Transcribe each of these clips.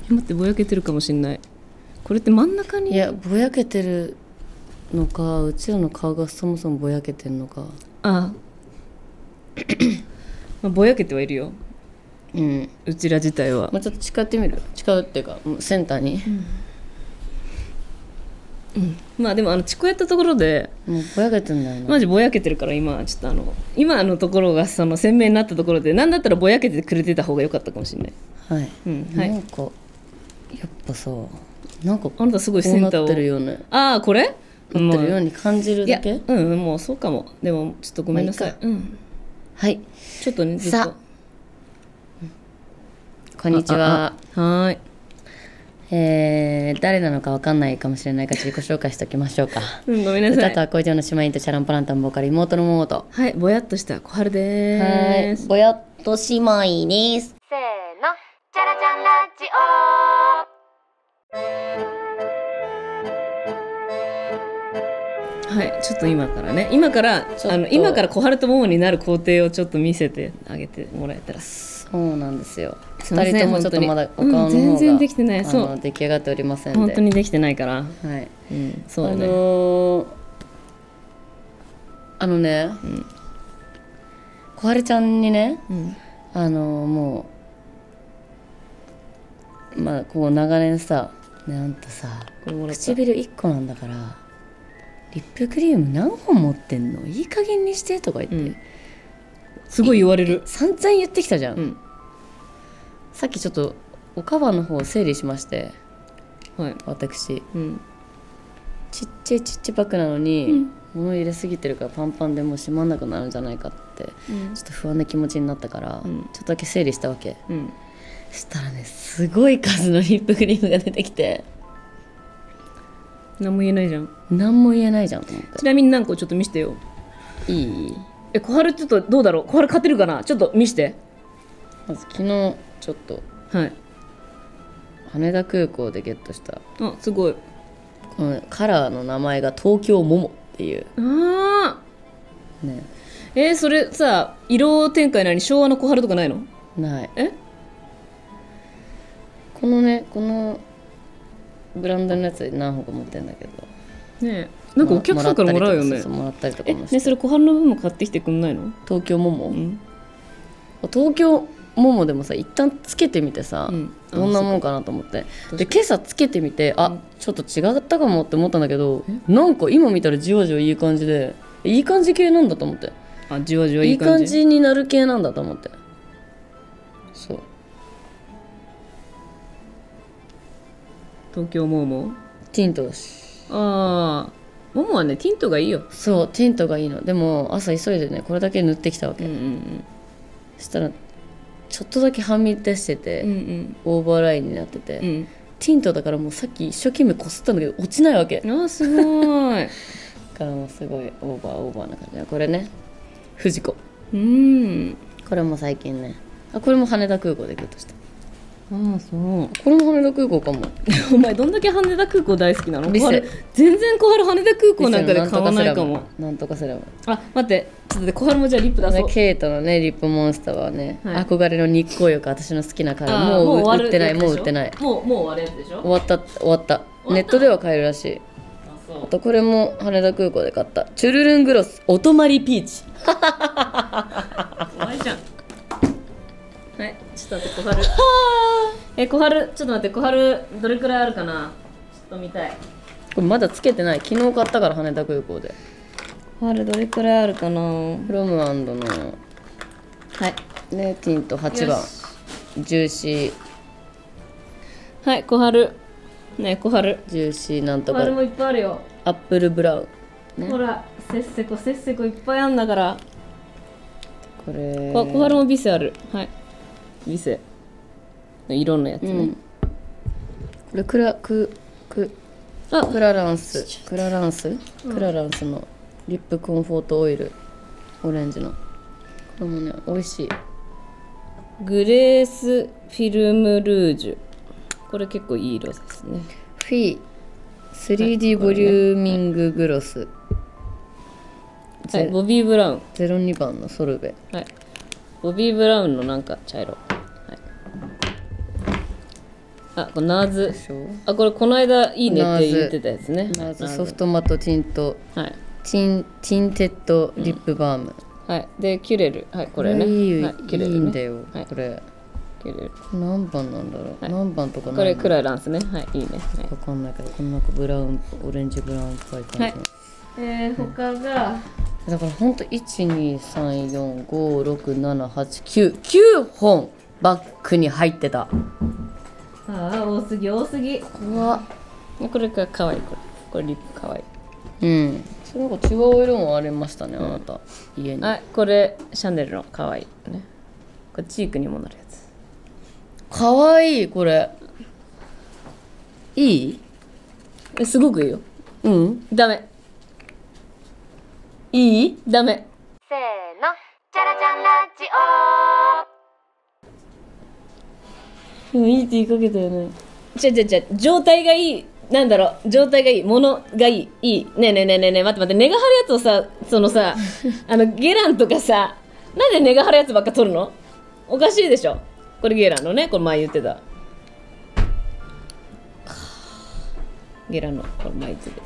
待って、ぼやけてるかもしんない。これって真ん中に。 いや、ぼやけてるのか、うちらの顔がそもそもぼやけてるのか。 あまあ、ぼやけてはいるよ、 うん。 うちら自体は。 もうちょっと近寄ってみる。近寄っていうかセンターに、 まあでもちこやったところでもうぼやけてんだよな。 マジぼやけてるから、今ちょっと今のところがその鮮明になったところで、なんだったらぼやけてくれてた方が良かったかもしれない。 はい、 はいなんかやっぱさ、なんかあなたすごいセンターをこうなってるよね。 ああこれなってるように感じるだけ。 もうそうかも。でもちょっとごめんなさい。 はい、 ちょっとねずっと。 さあ、こんにちは。 はーい。 誰なのかわかんないかもしれないから自己紹介しておきましょうか。 ごめんなさい。 歌とアコーディオンの姉妹とチャランポランタンボーカル妹のモート。 はい、ぼやっとした小春でーす。 ぼやっと姉妹です。 せーの、チャラチャンラジはい、ちょっと今から今から小春と桃になる工程をちょっと見せてあげてもらえたら。 そうなんですよ。 すいません二人ともちょっとまだお顔の方が、 全然できてない。 そう出来上がっておりませんで。 本当にできてないから。 はい。 そうだね。 小春ちゃんにね、もうまあこう長年さ、ね、あんたさ唇1個なんだからリップクリーム何本持ってんの、いい加減にしてとか言って、 すごい言われる。 散々言ってきたじゃん、さっきちょっとおカバーの方を整理しまして、 はい、 私、ちっちゃいパックなのに、物入れすぎてるからパンパンでもう閉まんなくなるんじゃないかって、ちょっと不安な気持ちになったから、ちょっとだけ整理したわけ、したらね、すごい数のリップクリームが出てきて、 何も言えないじゃん。 何も言えないじゃんと思って。 ちなみに何個ちょっと見してよ。 いい？ 小春ちょっとどうだろう。小春勝てるかな。ちょっと見して。 まず昨日ちょっと羽田空港でゲットしたすごいこのカラーの名前が東京モモっていうね。それさ、色展開なのに昭和の小春とかないの？ ない。このブランドのやつで何本か持ってるんだけどね。なんかお客さんからもらうよね。 もらったりとかもして。 それ小春の分も買ってきてくんないの？ 東京モモ、東京モモでもさ、一旦つけてみてさ、どんなもんかなと思って、で今朝つけてみて、ちょっと違ったかもって思ったんだけど、なんか今見たらじわじわいい感じで、いい感じ系なんだと思って。 じわじわいい感じになる系なんだと思って。そう、 東京モモティントだし。 モモはね、ティントがいいよ。 そう、ティントがいいの。でも朝急いでね、これだけ塗ってきたわけ、そしたらちょっとだけはみ出してて、オーバーラインになってて、ティントだからもうさっき一生懸命こすったんだけど落ちないわけ。 すごいだからもうすごいオーバーな感じ。これね、藤子。これも最近ね、これも羽田空港でゲットした。 そう。 これも羽田空港かもお前どんだけ羽田空港大好きなの？全然小春羽田空港なんかで買わないかも。 なんとかすれば。 待って、ちょっと小春もじゃあリップ出そう。 ケイトのねリップモンスターはね、憧れの日光浴、私の好きなカラー。もう売ってない。もう終わるやつでしょ？ 終わった。ネットでは買えるらしい。あとこれも羽田空港で買ったチュルルングロスお泊まりピーチ。 怖いじゃん。はい、ちょっと待って、小春。小春、ちょっと待って、小春どれくらいあるかな。ちょっと見たい。 これまだつけてない。昨日買ったから羽田空港で。 小春どれくらいあるかな。 フロム&のね、ティント8番ジューシー。 はい、小春ね、小春ジューシーなんとか。 小春もいっぱいあるよ。 アップルブラウン、 ほら、せっせこいっぱいあんだから。 これ小春もビセある。はい、ビセ色のやつね。 これクラランスのリップコンフォートオイルオレンジの。これもね美味しい。 グレースフィルムルージュ、これ結構いい色ですね。 フィー 3D ボリューミンググロス、 ボビーブラウン 02番のソルベ。ボビーブラウンのなんか茶色。 あ、これナーズ。 しょ。 あ、これこの間いいねって言ってたやつね。 ナーズソフトマットティント、 はい。 ティンテッドリップバーム。 はい。で、キュレル。はい、これね。はい、キュレル、ね。 いいんだよ、 はい、 これ。 キュレル。 何番なんだろう、 はい、 何番とかこれクライランスね。はい、いいね。 わかんないけど、このなんかブラウン、オレンジブラウンっぽい感じの。はい、 他が、 だからほんと123456789本バッグに入ってた。 ああ、多すぎ多すぎ。 怖っ。 これがかわいい。これリップかわいい。 うん。それなんか違う色もありましたね、あなた家に。 はい、これシャネルのかわいいね。これチークにもなるやつ。 かわいい。これいい？ すごくいいよ。 うん、 ダメ。 いい？ ダメ。 せーの、チャラチャンラジオ。 でもいいって言いかけたよね。 状態がいい。なんだろう、状態がいい。ものがいい。いい。ねえねえねえねえ、待って待って、根が張るやつをさ、そのさ、ゲランとかさ、なんで根が張るやつばっか取るの？おかしいでしょ。これゲランのね、これ前言ってた。ゲランの、これ前言ってたや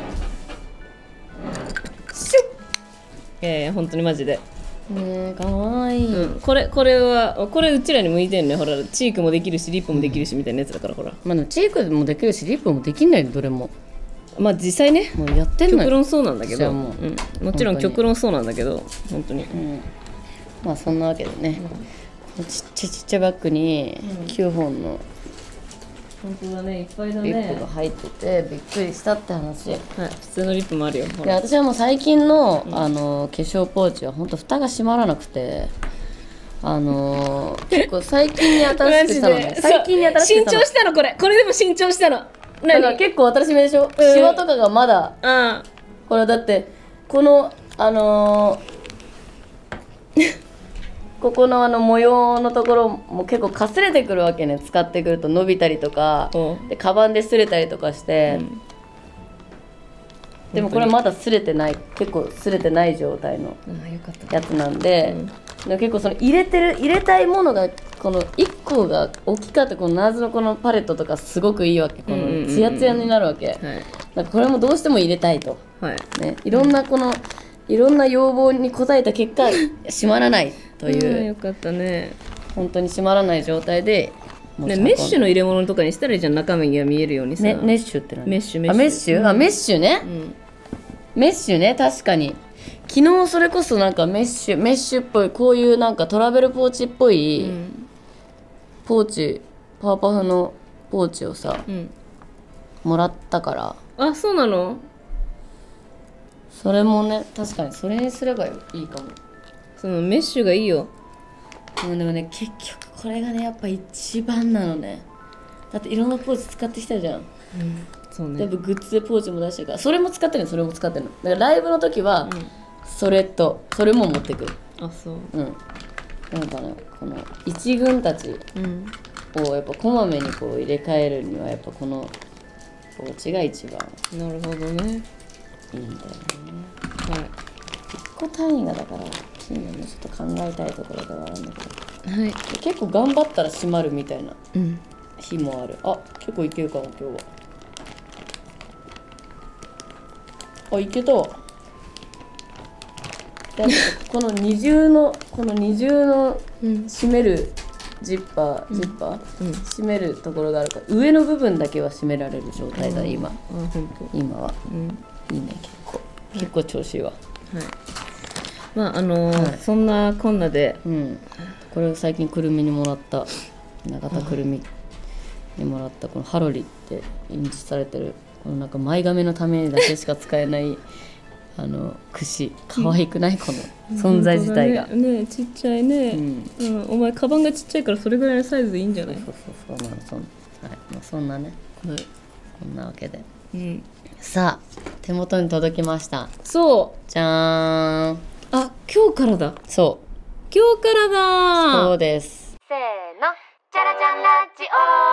つ。シュッ。本当にマジで。 ねえ、かわいい、 うん、これうちらに向いてんね。ほら、チークもできるしリップもできるしみたいなやつだから、ほら。 まあでもチークもできるしリップもできない、どれも。 まあ実際ね、 もうやってんのよ。 極論そうなんだけど、 もう、 うん、もちろん極論そうなんだけど、本当に、 うん、まあそんなわけでね、ちっちゃいバッグに9本の本当だね、いっぱいだね。 リップが入っててびっくりしたって話。 はい、普通のリップもあるよ。 で、私はもう最近の、化粧ポーチは本当蓋が閉まらなくて、結構最近に新しくしたのね。最近に新しくしたの。 新調したの、これでも新調したの。 だから結構新しめでしょ、シワとかがまだ、これだってこのここの模様のところも結構かすれてくるわけね。使ってくると伸びたりとかで、カバンで擦れたりとかして、でもこれまだ擦れてない、結構擦れてない状態のやつなんで、でも結構その入れたいものがこの1個が大きかった、このナーズのこのパレットとかすごくいいわけ。このツヤツヤになるわけ。だからこれもどうしても入れたいと、ね、いろんな要望に応えた結果閉まらないという、 よかったね。 本当に閉まらない状態でメッシュの入れ物とかにしたらいいじゃん、中身が見えるようにさ。 メッシュって何？ メッシュメッシュメッシュね、メッシュね。確かに昨日それこそなんかメッシュっぽい、こういうなんかトラベルポーチっぽい、ポーチ、パワーパフのポーチをさ、もらったから。 あ、そうなの？ それもね、確かにそれにすればいいかも。 そのメッシュがいいよ。 でもね、結局これがねやっぱ一番なのね。だっていろんなポーチ使ってきたじゃん。 そうね。 全部グッズでポーチも出してるから、それも使ってるの、それも使ってるの。だからライブの時は、それも持ってくる。 あ、そう。 なんかね、この一軍たちをやっぱこまめにこう入れ替えるにはやっぱこのポーチが一番なるほどね。 いいんだよね。 はい。 1個単位がだから金のね、ちょっと考えたいところではあるんだけど、 はい、 結構頑張ったら閉まるみたいな日もある。あ、結構いけるかも今日は。あ、いけたわ。で、この二重の閉めるジッパー、閉めるところがあるから、上の部分だけは閉められる状態だ今。今は、いいね。結構調子いいわ。はい。 まあそんなこんなで、 これを最近くるみにもらった、永田くるみにもらったこのハロリって印字されてる、このなんか前髪のためだけしか使えない櫛、可愛くない？この存在自体がね、ちっちゃいね。お前カバンがちっちゃいからそれぐらいのサイズでいいんじゃない？ そんなね、こんなわけで、さあ手元に届きました。 そう、 じゃーん。 あ、今日からだ。 そう、 今日からだ。 せーの、 そうです。 チャラチャンラジ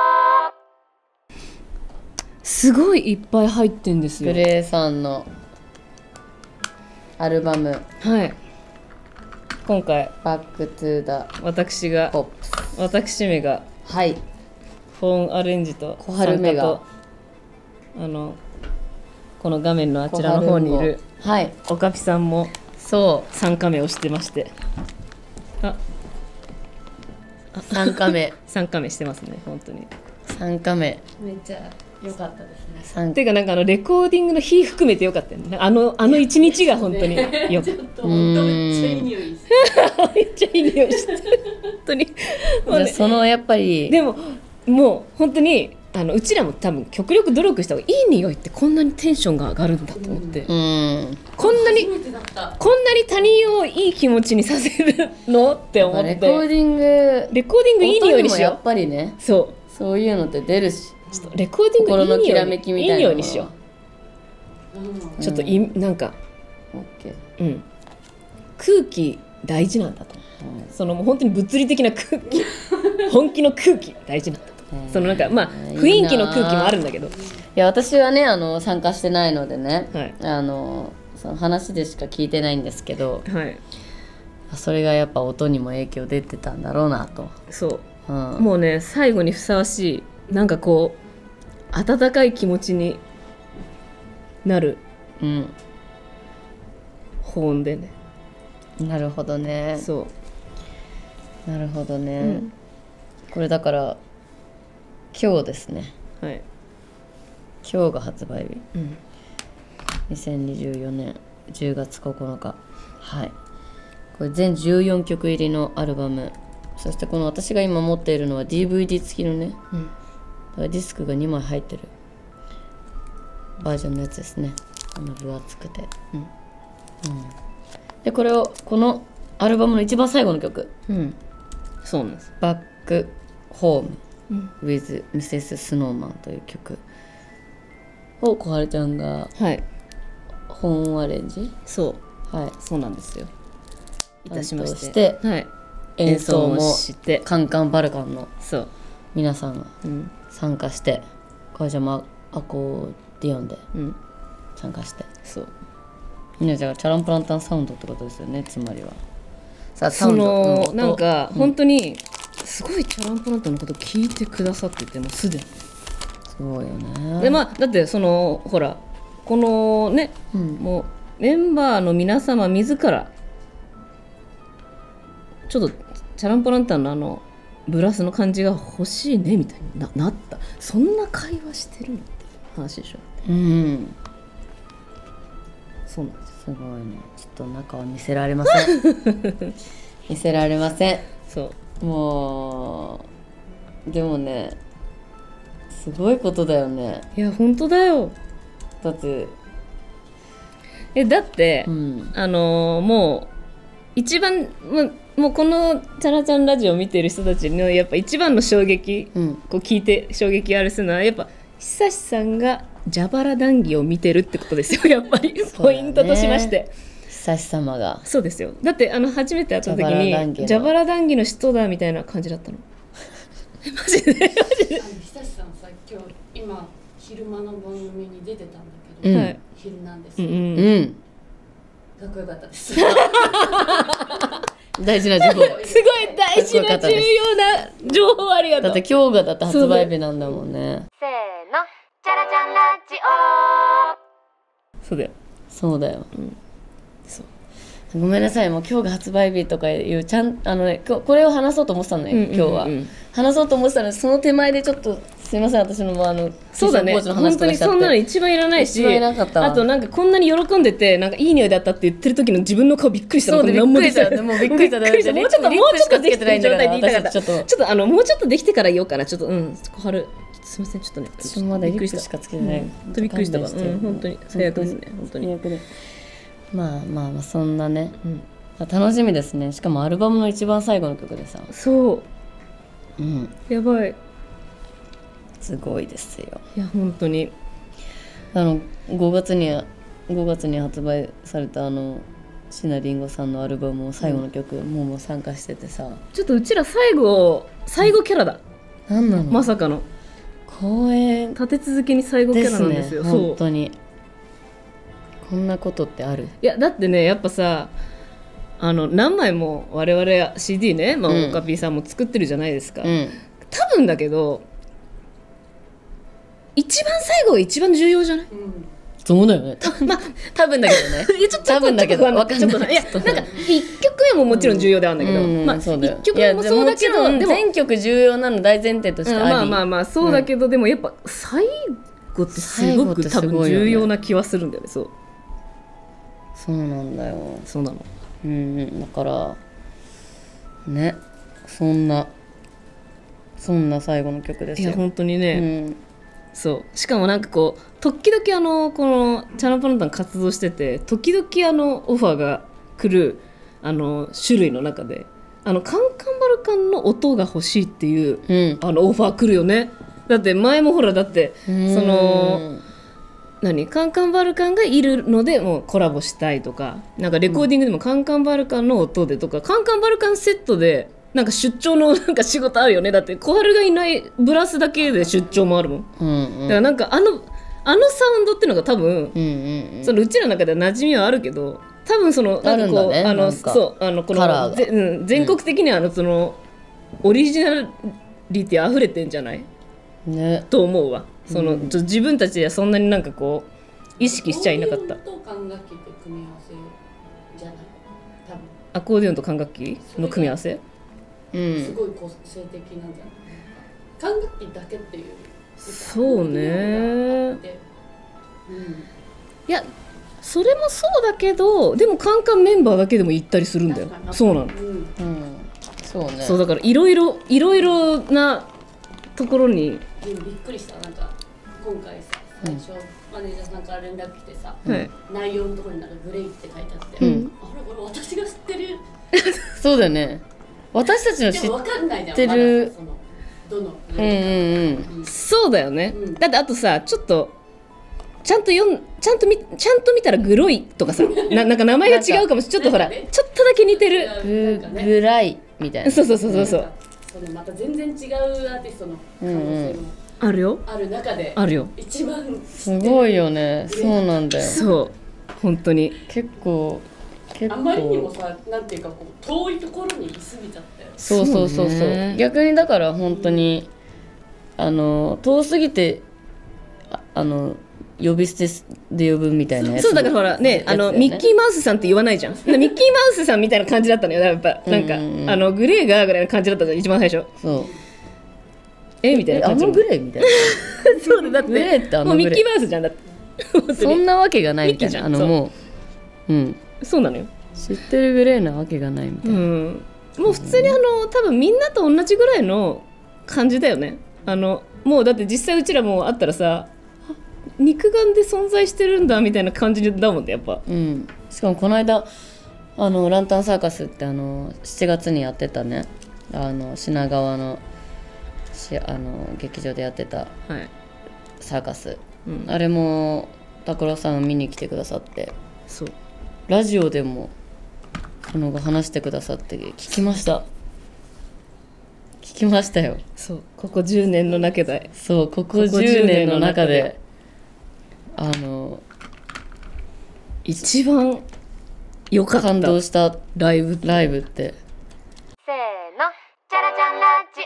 オ。 すごいいっぱい入ってんですよ。 グレーさんのアルバム、 はい、今回バックトゥーダ私めが、 はい、 本アレンジと小春メガ参加とこの画面のあちらの方にいるはいオカピさんもそ参加名をしてまして、あう3カメ参加名してますね本当に。 3カメめっちゃ良かったですね。 ていうかなんかレコーディングの日含めてよかったよね。あの一日が本当によかった。 めっちゃいい匂いしてめっちゃいい匂いしてる本当に。もうねそのやっぱりでももう本当にうちらも多分極力努力した方がいい匂いってこんなにテンションが上がるんだと思って、こんなに他人をいい気持ちにさせるのって思って、 レコーディングいい匂いにしよやっぱりね、そういうのって出るし、 ちょっとレコーディングいい匂い心のきらめきみたいなのはいい匂いにしよう、ちょっとなんか、空気大事なんだと、そのもう本当に物理的な空気本気の空気大事なんだと、そのなんかまあ雰囲気の空気もあるんだけど、いや私はね参加してないのでね、 はい、 その話でしか聞いてないんですけど、 はい、 それがやっぱ音にも影響出てたんだろうなと。 そう、もうね最後にふさわしいなんかこう温かい気持ちになる保音でね。 なるほどね。 そうなるほどね、これだから今日ですね、 はい、 今日が発売日、2024年10月9日、はい、これ全14曲入りのアルバム、そしてこの私が今持っているのは DVD 付きのね、だからディスクが2枚入ってるバージョンのやつですね。分厚くて、でこのアルバムの一番最後の曲、 そうなんです。 バックホームwith Mrs. Snowman という曲を小春ちゃんが本アレンジ、 そうなんですよ。いたしまして、演奏もしてカンカンバルカンの皆さんが参加して、小春ちゃんもアコーディオンで参加して、じゃあチャランプランタンサウンドってことですよね、つまりは。 そのなんか本当にすごいチャランプランタンのこと聞いてくださってて、もうすでにすごいよね。 でだってほらこのね、もうメンバーの皆様自らちょっとチャランプランタンのブラスの感じが欲しいねみたいに なった。そんな会話してるのって話でしょ。そうなんです。 すごいね。ちょっと中は見せられません見せられません。そうもうでもねすごいことだよね。 いや本当だよ。 だってだって、もう一番もうこのチャラチャンラジオを見てる人たちのやっぱ一番の衝撃、こう聞いて衝撃あるするのはやっぱ久志さんが蛇腹談義を見てるってことですよ。やっぱりポイントとしまして、 久志様がそうですよ。だって初めて会った時に蛇腹談義の人だみたいな感じだったのマジで久志さんさ今昼間の番組に出てたんだけど、昼なんですよ、かっこよかったです大事な情報すごい大事な重要な情報ありがとう。 だって今日がだって発売日なんだもんね。 せーの、チャラチャンラジオ。 そうだよ。 そうだよ、ごめんなさい、もう今日が発売日とかいうこれを話そうと思ってたのよ、今日は、話そうと思ってたので、その手前でちょっとすいません、私のそうだね、本当にそんなの一番いらないし、あとなんかこんなに喜んでてなんかいい匂いだったって言ってる時の自分の顔びっくりしたの。 そうでびっくりしたもうびっくりした。もうちょっとできてない状態で言いたかった。ちょっともうちょっとできてから言おうかな。ちょっと小春すみません、ちょっとね、 私まだリップしかつけてない。 びっくりしたわ。本当に最悪ですね。本当に。 まあそんなね、楽しみですね。しかもアルバムの一番最後の曲でさ、 やばい、 すごいですよ。 いや本当に 5月に発売された椎名林檎さんのアルバムの最後の曲、もう参加しててさ、 ちょっとうちら最後キャラだ。 なんなの、 まさかの公演立て続けに最後キャラなんですよ。 本当にこんなことってある？ いやだってね、やっぱさ何枚も我々 CD ね、オカピーさんも作ってるじゃないですか、多分だけど一番最後が一番重要じゃない？ そうだよね。まあ多分だけどね。 いやちょっと多分だけどわかんない。 いやなんか1曲目ももちろん重要ではあるんだけど、まあ1曲目もそうだけど、 でも全曲重要なの大前提としてあり。 まあまあまあそうだけど、でもやっぱ最後ってすごく多分重要な気はするんだよね。 そうなんだよ。 そうなの。 だからね、そんな最後の曲ですよ。 いや本当にね、そうしかもなんかこう時々このチャナパノタン活動してて、時々オファーが来る種類の中でカンカンバルカンの音が欲しいっていう、オファー来るよね。だって前もほらだってそのカンカンバルカンがいるのでもうコラボしたいとか、なんかレコーディングでもカンカンバルカンの音でとか、カンカンバルカンセットでなんか出張のなんか仕事あるよね。だって小春がいないブラスだけで出張もあるもん、だからなんかサウンドっていうのが多分、そのうちらの中では馴染みはあるけど、多分そのなんかこうそうこの全国的にはそのオリジナリティ溢れてんじゃない、ね、と思うわ。その自分たちではそんなになんかこう意識しちゃいなかった。アコーディオンと管楽器の組み合わせ、 すごい個性的なんじゃない？管楽器だけっていう。 そうね。いやそれもそうだけど、でもカンカンメンバーだけでも行ったりするんだよ。そうなの。そうね。そうだからいろいろなところに。 びっくりした。なんか今回さ、最初マネージャーさんから連絡来てさ、内容のところになんかグレイって書いてあって、あれこれ私が知ってる。 そうだよね。私たちの知ってる。 どのそうだよね。だってあとさ、ちょっとちゃんと見たらグロいとかさ、なんか名前が違うかもしれない。ちょっとほら、ちょっとだけ似てる。 グライみたいな。 そう。 また全然違うアーティストの可能性もあるよ。 ある中であるよ。 一番すごいよね。そうなんだよ。 そう本当に結構あまりにもさ、なんていうかこう遠いところにいすぎちゃったよ。 そう逆にだから本当に遠すぎて呼び捨てで呼ぶみたいなやつ。 そうだからほらね、ミッキーマウスさんって言わないじゃん。ミッキーマウスさんみたいな感じだったのよ。やっぱなんかグレーがぐらいの感じだったじゃん、一番最初。 そうみたいな感じ。 グレーみたいな。 そうだって。 グレーってもうミッキーマウスじゃんだって。 そんなわけがないみたいな。もうそうなのよ。 知ってるグレーなわけがないみたいな。 もう普通に多分みんなと同じぐらいの感じだよね。もうだって実際うちらもあったらさ、肉眼で存在してるんだみたいな感じだもんね、やっぱ。 しかもこの間ランタンサーカスって7月にやってたね、品川の劇場でやってたサーカス、あれも拓郎さん見に来てくださって、 そうラジオでも話してくださって聞きましたよ。 そうここ10年の中で、 そうここ10年の中で一番良かった感動したライブって。 せーの、チャラチャンラジ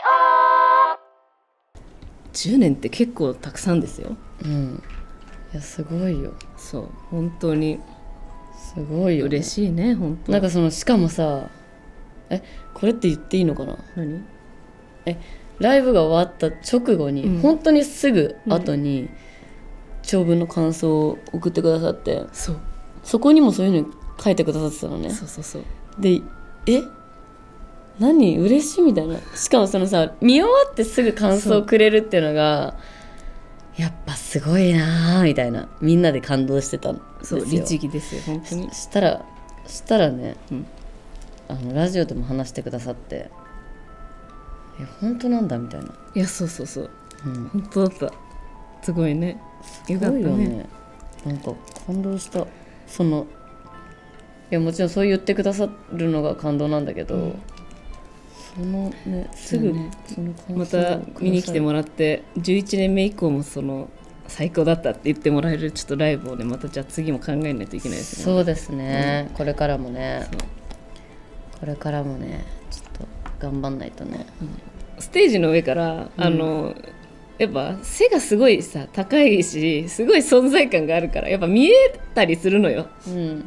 オ。10年って結構たくさんですよ。 いやすごいよ。 そう本当にすごいよ、ね、 嬉しいね本当。 なんかしかもさ、これって言っていいのかな。 何？ ライブが終わった直後に、本当にすぐ後に長文の感想を送ってくださって、そこにもそういうの書いてくださってたのね。 そうで何嬉しいみたいな。しかもさ見終わってすぐ感想をくれるっていうのがやっぱすごいなみたいな、みんなで感動してたんですよ。 そう律儀ですよ本当に。 したらね、ラジオでも話してくださって、本当なんだみたいな。 いやそう、本当だった。すごいね。よかったね。 なんか感動した。いやもちろんそう言ってくださるのが感動なんだけど、すぐまた見に来てもらって、11年目以降も最高だったって言ってもらえるちょっとライブをね、またじゃあ次も考えないといけないですね。 そうですね、これからもねちょっと頑張んないとね、 ステージの上から、 やっぱ背がすごいさ高いしすごい存在感があるからやっぱ見えたりするのよ。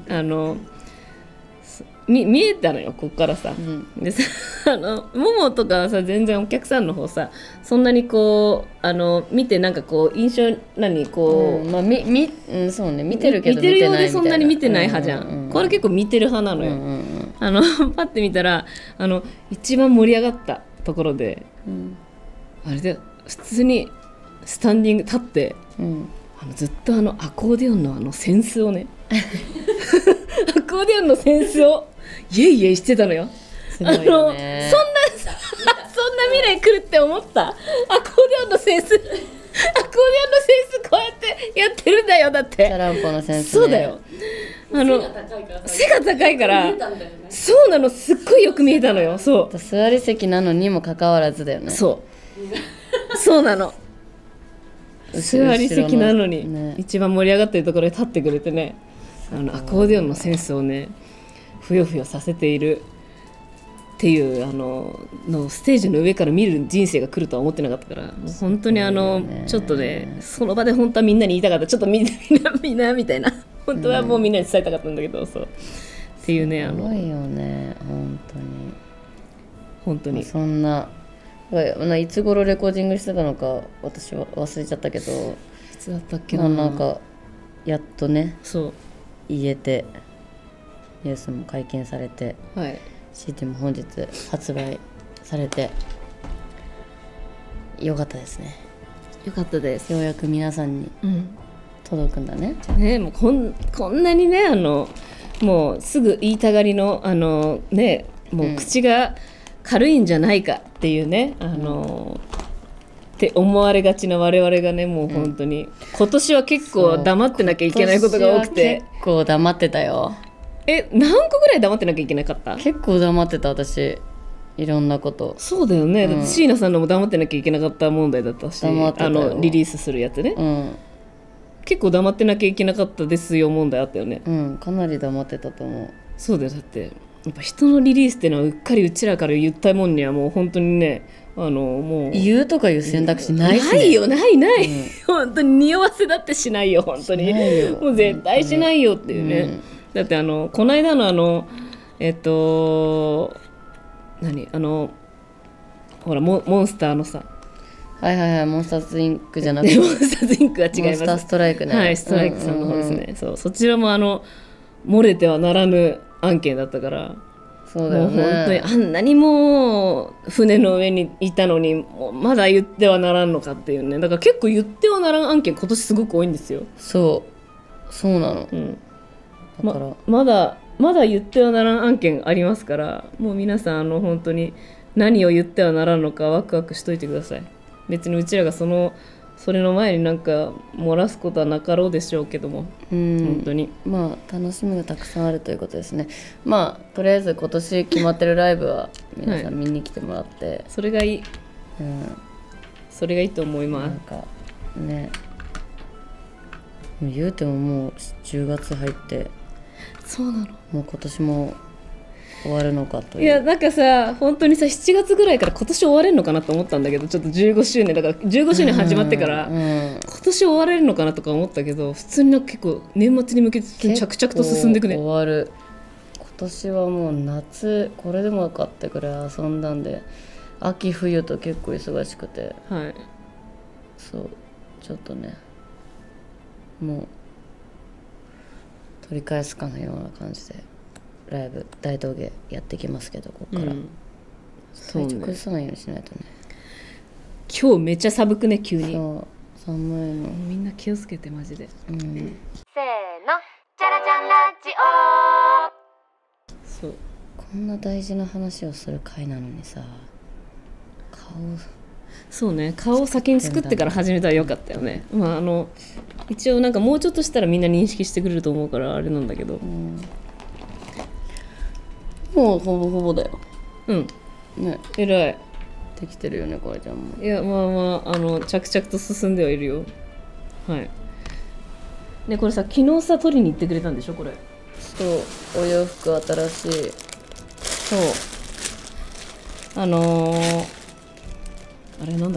見えたのよこっからさ、でさももとかはさ全然お客さんの方さそんなにこう見てなんかこう印象こう、 そうね見てるけど見てるようでそんなに見てない派じゃん、これ結構見てる派なのよ、パッて見たら一番盛り上がったところで、あれで普通にスタンディング立って、ずっとアコーディオンのセンスをねアコーディオンのセンスをイエイイエイしてたのよ。 すごいよね。 そんな未来来るって思った。アコーディオンのセンスアコーディオンのセンスこうやってやってるんだよ。だってチャランポのセンス、ね、 そうだよ。背が高いからそうなのすっごいよく見えたのよ。そう座り席なのにもかかわらずだよね。 そうなの座り席なのに、ね、一番盛り上がってるところに立ってくれてねアコーディオンのセンスをねふよふよさせているっていうのステージの上から見る人生が来るとは思ってなかったからもう本当にちょっとねその場で本当はみんなに言いたかったちょっとみんなみたいな本当はもうみんなに伝えたかったんだけど、そうっていうねすごいよね本当にそんないつ頃レコーディングしてたのか私は忘れちゃったけどいつだったっけな。 なんかやっとねそう言えてニュースも解禁されて、 はい、 CD も本日発売されてよかったですね。 よかったです。 ようやく皆さんに届くんだね。 もうこんなにねもうすぐ言いたがりのねもう口が軽いんじゃないかっていうねって思われがちな我々がねもう本当に、今年は結構黙ってなきゃいけないことが多くて結構黙ってたよ。 何個ぐらい黙ってなきゃいけなかった？ 結構黙ってた私いろんなこと。 そうだよね、だって椎名さんのも黙ってなきゃいけなかった問題だったしリリースするやつね、結構黙ってなきゃいけなかったですよ問題あったよね。 かなり黙ってたと思う。 そうだよ。だってやっぱ人のリリースっていうのはうっかりうちらから言ったもんにはもう本当にねもう言うとかいう選択肢ないし、ね、 ないよない、本当に匂わせだってしないよ本当にもう絶対しないよっていうね、だってこの間の何ほらモンスターのさモンスターズインクじゃなくてモンスターズインクは違います。 モンスターストライクね。 はいストライクさんの方ですね、そちらも漏れてはならぬ案件だったから。 そうだよね、 もう本当にあんなにもう船の上にいたのにもうまだ言ってはならんのかっていうね。だから結構言ってはならん案件今年すごく多いんですよ。 そうなの、だからまだ言ってはならん案件ありますから、もう皆さん本当に何を言ってはならんのかワクワクしといてください。別にうちらがそれの前になんか漏らすことはなかろうでしょうけども、本当に楽しみがたくさんあるということですね。とりあえず今年決まってるライブは皆さん見に来てもらって、 それがいい、それがいいと思います。 なんかね言うてももう10月入ってそうなの、 もう今年も終わるのかという。 いやなんかさ本当にさ7月ぐらいから今年終われるのかなと思ったんだけど、ちょっと15周年だから15周年始まってから、今年終われるのかなとか思ったけど、普通になんか結構年末に向けて着々と進んでいくね。 終わる。今年はもう夏これでもかってくらい遊んだんで、秋冬と結構忙しくて、そうちょっとねもう取り返すかのような感じでライブ大道芸やってきますけど、ここから、体調崩さないようにしないとね。 今日めっちゃ寒くね急に。 そう寒いの、 みんな気をつけてマジで。 せーのチャラチャンラジオ。 そうこんな大事な話をする回なのにさ、 そうね、顔を先に作ってから始めたらよかったよね。一応なんかもうちょっとしたらみんな認識してくれると思うからあれなんだけど、 もうほぼほぼだよ。 ね、偉い。 できてるよねこれちゃんも。 いや着々と進んではいるよ。はいね、これさ昨日さ取りに行ってくれたんでしょこれ。 そうお洋服新しい。 そうあれなんだっけ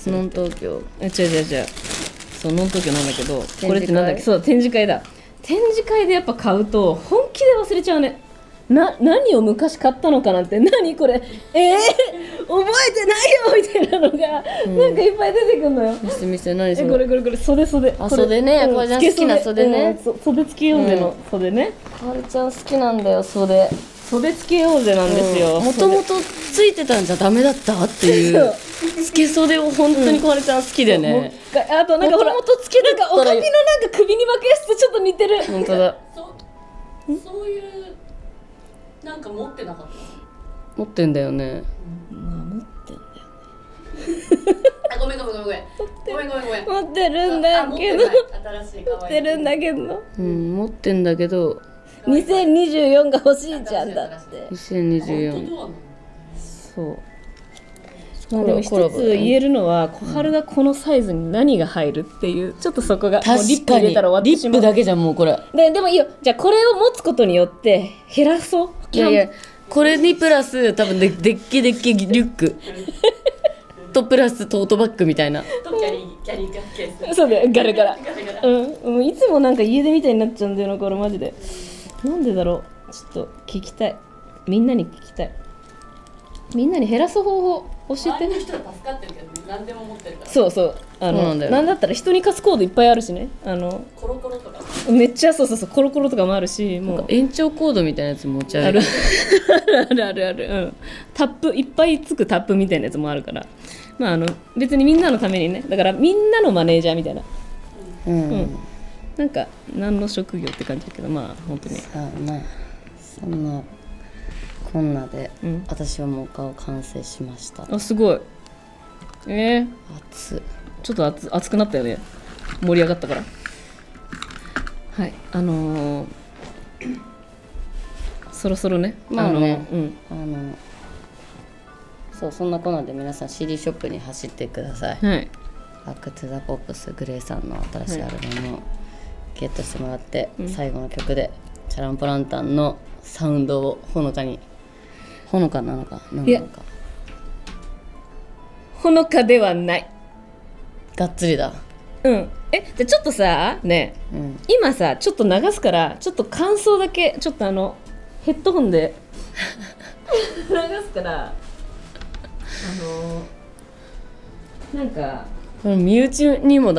する。 ノン東京。 違う。そう、ノン東京なんだけど、 会これってなんだっけ。そう、展示会だ。展示会でやっぱ買うと本気で忘れちゃうね。何を昔買ったのかなんて、何これ、覚えてないよみたいなのが、なんかいっぱい出てくるのよ。 見せ何それ。 これ袖。 あ、袖ね。これじゃん好きな袖ね。 袖付けようぜの袖ね。 かわるちゃん好きなんだよ、袖。 袖付けようぜなんですよ。 もともとついてたんじゃダメだったっていう付け袖を本当にかわるちゃん好きでね。 あとなんかほら、 もともとつけてたらおかみのなんか首に巻くやつとちょっと似てる。 本当だ。 そういうなんか持ってなかった。 持ってんだよね。 まあ持ってんだよ。 あ、ごめん。 持ってるんだけど。 新しい可愛い。 持ってるんだけど。 持ってんだけど。 2024が欲しいじゃんだって。 2024。 そう。まあでも一つ言えるのは、小春がこのサイズに何が入るっていう、ちょっとそこがもうリップ入れたら終わってしまう。 リップだけじゃんもうこれ。 でもいいよ。じゃあこれを持つことによって減らそう。 いやこれにプラス多分でっけリュックとプラストートバッグみたいな。 とキャリーケース。 そうだよ、ガラガラ。いつもなんか家出みたいになっちゃうんだよなこれマジで。なんでだろう。ちょっと聞きたい。みんなに聞きたい。みんなに減らす方法教えて。 周りの人は助かってるけど、何でも持ってるから。 そうなんだったら人に貸すコードいっぱいあるしね。 コロコロとかめっちゃそうコロコロとかもあるし、もう延長コードみたいなやつ持ち歩いてある、タップいっぱいつくタップみたいなやつもあるから、まあ別にみんなのためにね、だからみんなのマネージャーみたいな、なんか何の職業って感じだけど、まあ本当にさあまあそんなこんなで、私はもう顔完成しました。 あ、すごい。 熱ちょっと熱くなったよね、盛り上がったから。はい、そろそろね、 まあね、そう、そんなこんなで皆さん CD ショップに走ってください。 はい、 バックトゥザポップスグレイさんの新しいアルバムをゲットしてもらって、最後の曲でチャランポランタンのサウンドをほのかなのか何なのか。 ほのかではない。 がっつりだ。 じゃあちょっとさね、今さちょっと流すから、ちょっと感想だけちょっとヘッドホンで流すから、なんかこの身内にも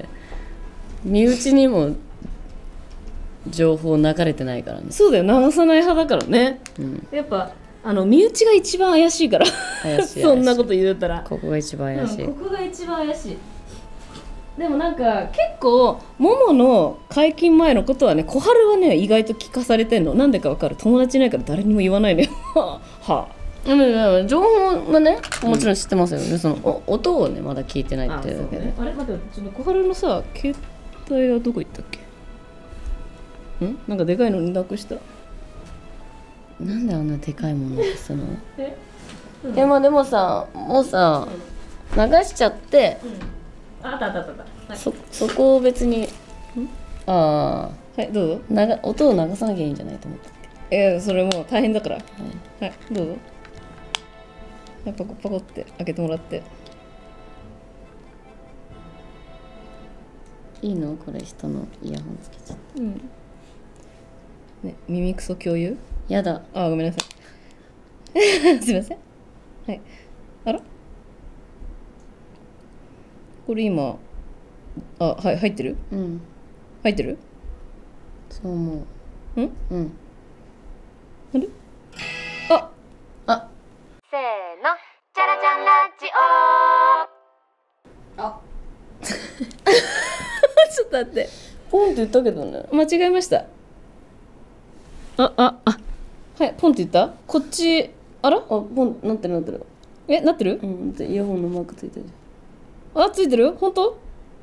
情報流れてないからね。 そうだよ、流さない派だからね、やっぱ身内が一番怪しいからそんなこと言うたらここが一番怪しい、 ここが一番怪しい。でもなんか結構ももの解禁前のことはね、小春はね意外と聞かされてんの。なんでか分かる？友達いないから誰にも言わないのよはあ、 情報はねもちろん知ってますよね、その音をねまだ聞いてないっていうだけで。 あれ待って、ちょっと小春のさ携帯はどこ行ったっけ？なんかでかいのになくした。 なんであんなでかいものなくすの？まあでもさ、もうさ流しちゃって、 あった、はい、 そこを別にはいどうぞ。 音を流さなきゃいいんじゃないと思った。 それもう大変だから、はいどうぞ。パコって開けてもらって。 いいの？これ人のイヤホンつけちゃって。 ね、耳クソ共有？ やだ。 ごめんなさいすいません。はい、あらこれ今はい、入ってる？入ってる？ そう思う。 あれ？ せーの、チャラチャンラジオ。 ちょっと待って、 ポンって言ったけどね。 間違えました。はい、ポンって言った？こっち、あら？ ポン、なってる。 なってる？ イヤホンのマークついてる。 ついてる？本当？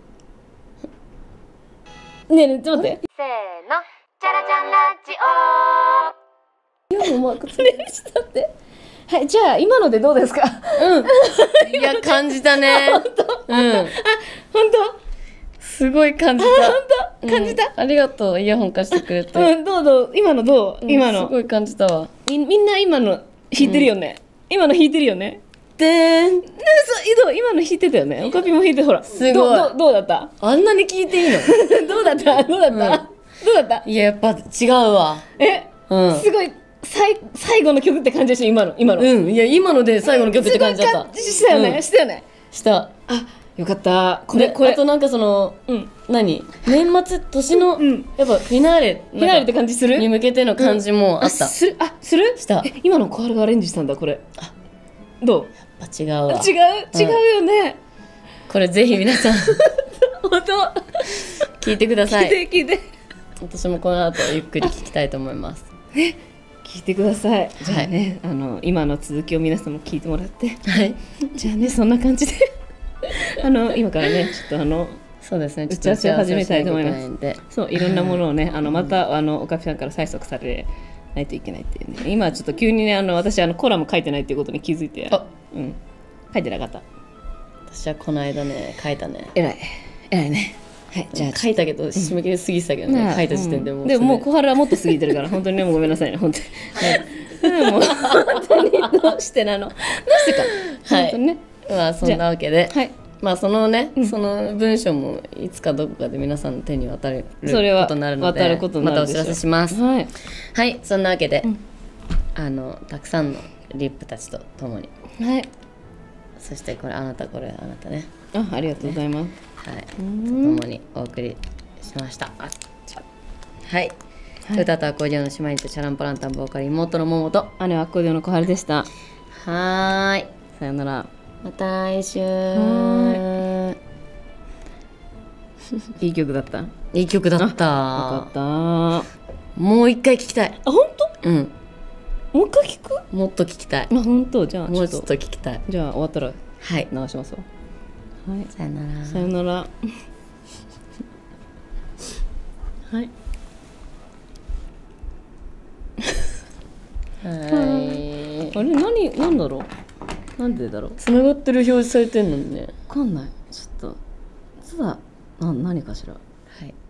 ねえ、ちょっと待って。 せーの、チャラチャンラジオ。 イヤホンのマークついてる。 ちょっと待って。はい、じゃあ今のでどうですか？ いや、感じたね。 本当？本当？ すごい感じた。 本当？感じた？ ありがとう、イヤホン貸してくれて。 どう？今のどう？今の。 すごい感じたわ。 みんな今の弾いてるよね。今の弾いてるよね。 てん。 今の弾いてたよね。オカピも弾いて、ほら。 すごいどうだった？ あんなに聞いていいの？ どうだったどうだったいや、やっぱ違うわ。 すごい、最後の曲って感じでしょ、今の。 いや、今ので最後の曲って感じだった。 すごい感じしたよね。したよね。 した。 よかった。 これあとなんかその、何年末年の、やっぱフィナーレって感じするに向けての感じもあった。 するした今の小春がアレンジしたんだ、これ。どう？ やっぱ違うわ。 違うよね。 これぜひ皆さん本当聞いてください。 聞いて。 私もこの後ゆっくり聞きたいと思います。 聞いてください。じゃあね、今の続きを皆さんも聞いてもらって。 はい。 じゃあね、そんな感じで今からね、ちょっとそうですね、 打ち合わせを始めたいと思います。そう、いろんなものをね、またおかぴさんから催促されないといけないっていうね。今ちょっと急にね、私コラム書いてないっていうことに気づいて、書いてなかった。 私はこの間ね、書いたね。 偉いね。はい、じゃあ書いたけど締め切り過ぎてたけどね、書いた時点でもう。 でももう小春はもっと過ぎてるから本当にね、もうごめんなさいね、本当に。もう本当にどうしてなの？どうしてか。 はい。まあそんなわけで、まあそのね、その文章もいつかどこかで皆さんの手に渡ることになるので、またお知らせします。はい、そんなわけで、たくさんのリップたちと共に、そしてこれあなたね、 ありがとうございます。 はい、と共にお送りしました。はい、歌とアコーディオンの姉妹とチャランポランタンボーカル妹の桃と姉はアコーディオンの小春でした。 はい、 さよなら。 また来週。 いい曲だった。 いい曲だった。よかった。 もう一回聞きたい。 あ、本当？ うん。 もう一回聞く？ もっと聞きたい。 本当？じゃあもうちょっと聞きたい。 じゃあ終わったらはい流しますわ。はい。 さよなら。 さよなら。はい。 はい。 あれなんだろう。なんでだろう。 つながってる表示されてんのにね。 わかんない。ちょっと。ただ何かしら。 はい。